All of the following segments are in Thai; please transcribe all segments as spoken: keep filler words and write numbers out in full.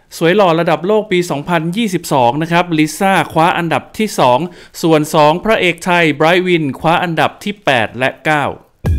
สวยหล่อระดับโลกปี สองพันยี่สิบสอง นะครับลิซ่าคว้าอันดับที่สองส่วนสองพระเอกไทยไบรท์วินคว้าอันดับที่แปดและเก้า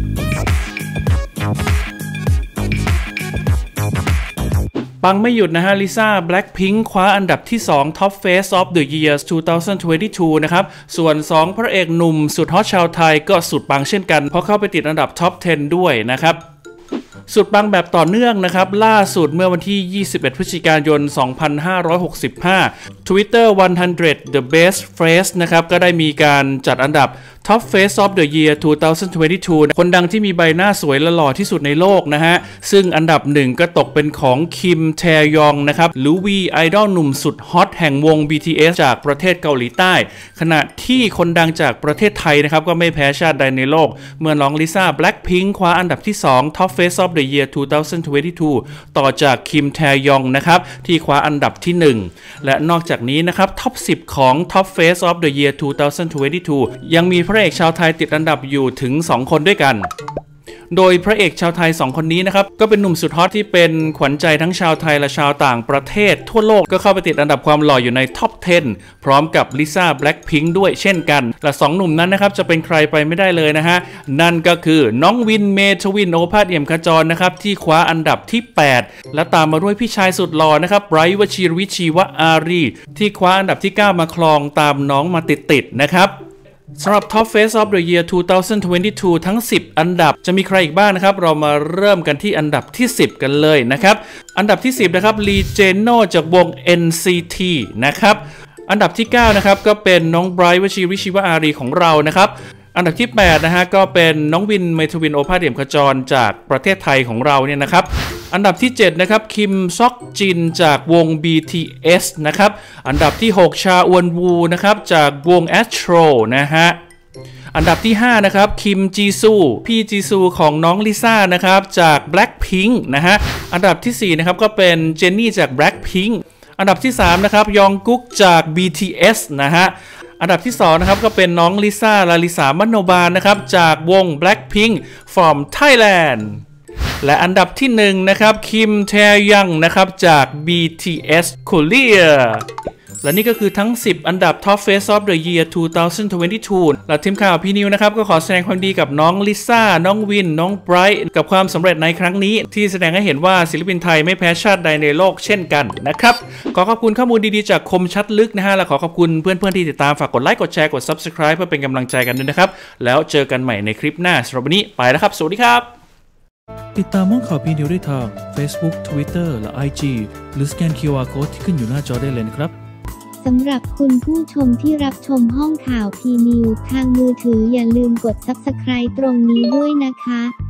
ปังไม่หยุดนะฮะลิซ่า Blackpink คว้าอันดับที่สอง Top Face of the Year สองพันยี่สิบสอง นะครับส่วนสองพระเอกหนุ่มสุดฮอตชาวไทยก็สุดปังเช่นกันเพราะเข้าไปติดอันดับ Top สิบ ด้วยนะครับสุดปังแบบต่อเนื่องนะครับล่าสุดเมื่อวันที่ยี่สิบเอ็ดพฤศจิกายนสองพันห้าร้อยหกสิบห้า Twitter หนึ่งร้อย The Best Face นะครับก็ได้มีการจัดอันดับ Top Face of the Year สองพันยี่สิบสอง คนดังที่มีใบหน้าสวยและหล่อที่สุดในโลกนะฮะซึ่งอันดับหนึ่งก็ตกเป็นของคิมแทยองนะครับหรือวีไอดอลหนุ่มสุดฮอตแห่งวง บี ที เอส จากประเทศเกาหลีใต้ขณะที่คนดังจากประเทศไทยนะครับก็ไม่แพ้ชาติใดในโลกเมื่อน้องลิซ่า Blackpink คว้าอันดับที่สอง Top Face of the Year สองพันยี่สิบสอง ต่อจากคิมแทยองนะครับที่คว้าอันดับที่หนึ่งและนอกจากนี้นะครับท็อปสิบของ Top Face of the Year สองพันยี่สิบสอง ยังมีพระเอกชาวไทยติดอันดับอยู่ถึงสองคนด้วยกันโดยพระเอกชาวไทยสองคนนี้นะครับก็เป็นหนุ่มสุดฮอตที่เป็นขวัญใจทั้งชาวไทยและชาวต่างประเทศทั่วโลกก็เข้าไปติดอันดับความหล่ออยู่ในท็อปสิบพร้อมกับลิซ่า Blackpink ด้วยเช่นกันและสองหนุ่มนั้นนะครับจะเป็นใครไปไม่ได้เลยนะฮะนั่นก็คือน้องวินเมทวินโอภาสเอี่ยมขจรนะครับที่คว้าอันดับที่แปดและตามมาด้วยพี่ชายสุดหล่อนะครับไบรท์วชิรวิชีวอารีที่คว้าอันดับที่เก้ามาครองตามน้องมาติดๆนะครับสำหรับ Top Face of the Year สองพันยี่สิบสอง ทั้งสิบอันดับจะมีใครอีกบ้างนะครับเรามาเริ่มกันที่อันดับที่สิบกันเลยนะครับอันดับที่สิบนะครับลีเจโน่จากวง เอ็น ซี ที นะครับอันดับที่เก้านะครับก็เป็นน้องไบรท์วชิรวิชีวอารีของเรานะครับอันดับที่แปดนะฮะก็เป็นน้องวินเมทวินโอภาสเอี่ยมขจรจากประเทศไทยของเราเนี่ยนะครับอันดับที่เจ็ดนะครับคิมซอกจินจากวง บี ที เอส นะครับอันดับที่หกชาอวนวูนะครับจากวง Astro นะฮะอันดับที่ห้านะครับคิมจีซูพี่จีซูของน้องลิซ่านะครับจาก Blackpink นะฮะอันดับที่สี่นะครับก็เป็นเจนนี่จาก Blackpink อันดับที่สามนะครับยองกุ๊กจาก บี ที เอส นะฮะอันดับที่สองนะครับก็เป็นน้องลิซ่าลาลิสามโนบาลนะครับจากวง Blackpink from Thailand และอันดับที่หนึ่งนะครับคิมแทยังนะครับจาก บี ที เอส Korea และนี่ก็คือทั้งสิบอันดับ Top Face of the Year สองพันยี่สิบสองและทีมข่าวพี่นิวนะครับก็ขอแสดงความดีกับน้องลิซ่าน้องวินน้องไบรท์กับความสำเร็จในครั้งนี้ที่แสดงให้เห็นว่าศิลปินไทยไม่แพ้ชาติใดในโลกเช่นกันนะครับขอขอบคุณข้อมูลดีๆจากคมชัดลึกนะฮะและขอขอบคุณเพื่อนๆที่ติดตามฝากกดไลค์กดแชร์กด Subscribe เพื่อเป็นกำลังใจกันด้วยนะครับแล้วเจอกันใหม่ในคลิปหน้าสำหรับวันนี้ไปแล้วครับสวัสดีครับติดตามห้องข่าวพีนิวได้ทาง Facebook Twitter และ ไอ จี หรือสแกน คิว อาร์ Code ที่ขึ้นอยู่หน้าจอได้เลยนะครับสำหรับคุณผู้ชมที่รับชมห้องข่าวพีนิวทางมือถืออย่าลืมกด ซับสไครบ์ ตรงนี้ด้วยนะคะ